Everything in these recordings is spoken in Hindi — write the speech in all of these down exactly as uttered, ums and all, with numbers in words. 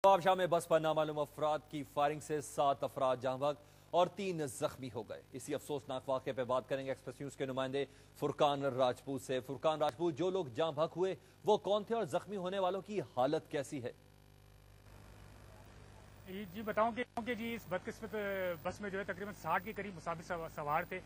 शाह में बस पर नामालूम अफराद की फायरिंग से सात अफराद जहां भाग और तीन जख्मी हो गए। इसी अफसोसनाक वाक़े पर बात करेंगे एक्सप्रेस न्यूज के नुमाइंदे फुरकान राजपूत से। फुरकान राजपूत, जो लोग जहां भाग हुए वो कौन थे और जख्मी होने वालों की हालत कैसी है? जी बताऊं कि जी इस बदकिस्मत बस में जो है तकरीबन साठ के करीब मुसाफिर सवार थे।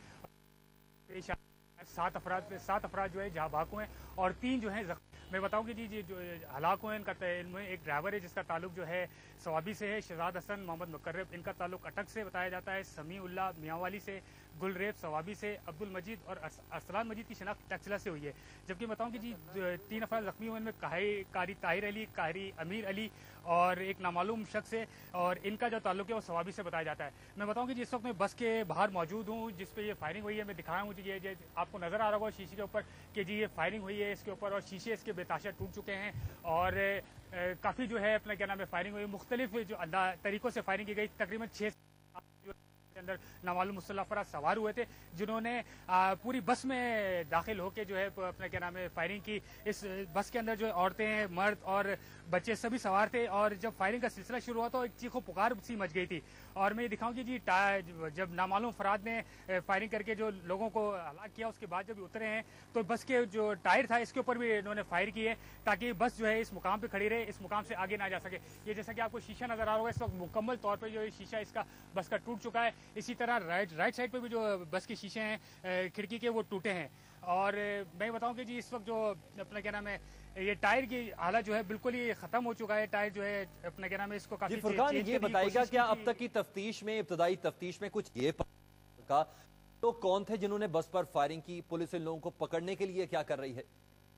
सात अफराद सात अफराद जो है जहां भाग हुए हैं और तीन जो है जख्मी। मैं बताऊं कि जी जी जो हलाक हुए इनका इनमें एक ड्राइवर है जिसका ताल्लुक जो है सवाबी से है, शहजाद हसन मोहम्मद मुकर्रब। इनका ताल्लुक अटक से बताया जाता है, समीउल्लाह मियांवाली से, गुलरेब सवाबी से, अब्दुल मजीद और अरसलान मजीद की शनाख्त टक्सला से हुई है। जबकि बताऊं कि जी तीन अफराद जख्मी हुए इनमें कारी ताहिर अली, कारी अमीर अली और एक नामालूम शख्स है और इनका जो ताल्लुक है वो सवाबी से बताया जाता है। मैं बताऊं कि जिस वक्त मैं बस के बाहर मौजूद हूँ जिस पे ये फायरिंग हुई है, मैं दिखाया हूँ जी ये आपको नजर आ रहा होगा शीशे के ऊपर कि जी ये फायरिंग हुई है इसके ऊपर और शीशे इसके बेताशा टूट चुके हैं और काफी जो है अपना क्या नाम है फायरिंग हुई। मुख्तलिफ जो तरीकों से फायरिंग की गई। तकरीबन छह के अंदर नामालूम मुसल्लह अफराद सवार हुए थे जिन्होंने पूरी बस में दाखिल होकर जो है अपना क्या नाम है फायरिंग की। इस बस के अंदर जो औरतें, मर्द और बच्चे सभी सवार थे और जब फायरिंग का सिलसिला शुरू हुआ तो एक चीखो पुकार सी मच गई थी। और मैं ये दिखाऊं कि जी जब नामालूम अफराद ने फायरिंग करके जो लोगों को हलाक किया उसके बाद जब उतरे हैं तो बस के जो टायर था इसके ऊपर भी इन्होंने फायर किए ताकि बस जो है इस मुकाम पे खड़ी रहे, इस मुकाम से आगे ना जा सके। ये जैसा कि आपको शीशा नजर आ रहा होगा इस वक्त मुकम्मल तौर पर जो है शीशा इसका बस का टूट चुका है। इसी तरह राइट राइट साइड पे भी जो बस के शीशे हैं खिड़की के वो टूटे हैं। और मैं बताऊं कि जी इस वक्त जो अपना क्या नाम है ये टायर की हालत जो है बिल्कुल ही खत्म हो चुका है। टायर जो है अपना क्या नाम है इसको काफी फुरकान ये बताइएगा क्या अब तक की तफ्तीश में, इब्तदाई तफ्तीश में कुछ ये का तो कौन थे जिन्होंने बस पर फायरिंग की? पुलिस इन लोगों को पकड़ने के लिए क्या कर रही है?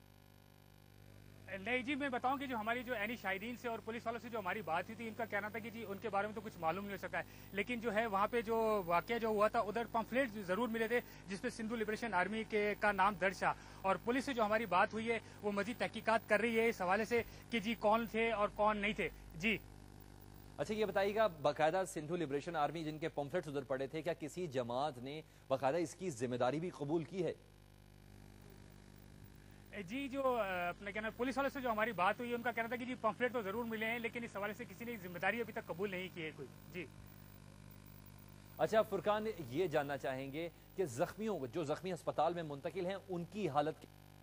नहीं जी, मैं बताऊं कि जो हमारी जो एनी शाहिदीन से और पुलिस वालों से जो हमारी बात हुई थी इनका कहना था कि जी उनके बारे में तो कुछ मालूम नहीं हो सका है, लेकिन जो है वहां पे जो वाकया जो हुआ था उधर पम्फलेट जरूर मिले थे जिसपे सिंधु लिबरेशन आर्मी के का नाम दर्ज था। और पुलिस से जो हमारी बात हुई है वो मजीद तहकीकात कर रही है इस हवाले से कि जी कौन थे और कौन नहीं थे। जी अच्छा, ये बताइएगा बाकायदा सिंधु लिबरेशन आर्मी जिनके पम्फलेट्स उधर पड़े थे, क्या किसी जमात ने बाकायदा इसकी जिम्मेदारी भी कबूल की है? जी जो अपने कहना पुलिस वालों से जो हमारी बात हुई है उनका कहना था कि जी पंफलेट तो जरूर मिले हैं लेकिन इस हवाले से किसी ने जिम्मेदारी अभी तक कबूल नहीं की है कोई। जी अच्छा फुरकान, ये जानना चाहेंगे कि जख्मियों को जो जख्मी अस्पताल में मुंतकिल हैं उनकी हालत?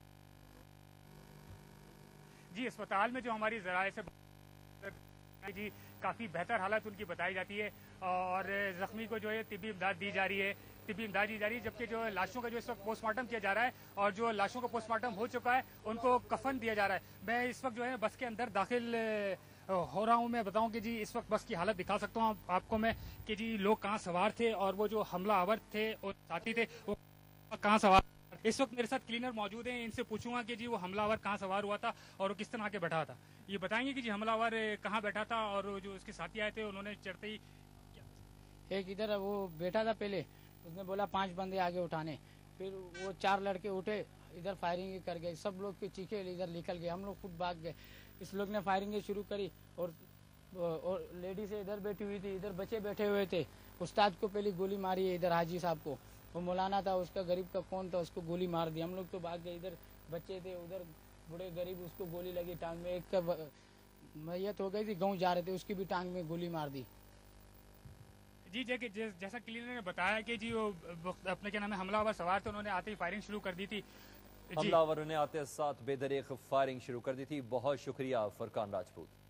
जी अस्पताल में जो हमारी जराए से जी काफी बेहतर हालत उनकी बताई जाती है और जख्मी को जो है तिब्बी इमदाद दी जा रही है तिब्बी इमदाद दी जा रही है जबकि जो लाशों का जो इस वक्त पोस्टमार्टम किया जा रहा है और जो लाशों का पोस्टमार्टम हो चुका है उनको कफन दिया जा रहा है। मैं इस वक्त जो है बस के अंदर दाखिल हो रहा हूं। मैं बताऊं कि जी इस वक्त बस की हालत दिखा सकता हूं आपको मैं कि जी लोग कहाँ सवार थे और वो जो हमलावर थे और साथी थे वो कहाँ सवार। इस वक्त मेरे साथ क्लीनर मौजूद हैं, इनसे पूछूंगा कि जी वो हमलावर कहाँ सवार हुआ था और वो किस तरह के बैठा था। ये बताएंगे कि जी हमलावर कहाँ बैठा था और जो उसके साथी आए थे उन्होंने चढ़ते ही एक इधर वो बैठा था पहले, उसने बोला पांच बंदे आगे उठाने, फिर वो चार लड़के उठे इधर फायरिंग कर गए, सब लोग के चीखे इधर निकल गए, हम लोग खुद भाग गए। इस लोग ने फायरिंग शुरू करी और और लेडीज इधर बैठी हुई थी, इधर बच्चे बैठे हुए थे। उस्ताद को पहले गोली मारी है इधर, हाजी साहब को, वो मौलाना था उसका गरीब का कौन था उसको गोली मार दी। हम लोग तो भाग गए, इधर बच्चे थे उधर बूढ़े गरीब उसको गोली लगी टांग में, एक का मैयत हो गई थी, गाँव जा रहे थे उसकी भी टांग में गोली मार दी। जी जैसा क्लीनर ने बताया कि जी वो अपने क्या नाम है हमलावर सवार थे, उन्होंने आते ही फायरिंग शुरू कर दी थी। हमलावरों ने आते साथ बेदरीक फायरिंग शुरू कर दी थी। बहुत शुक्रिया फुरकान राजपूत।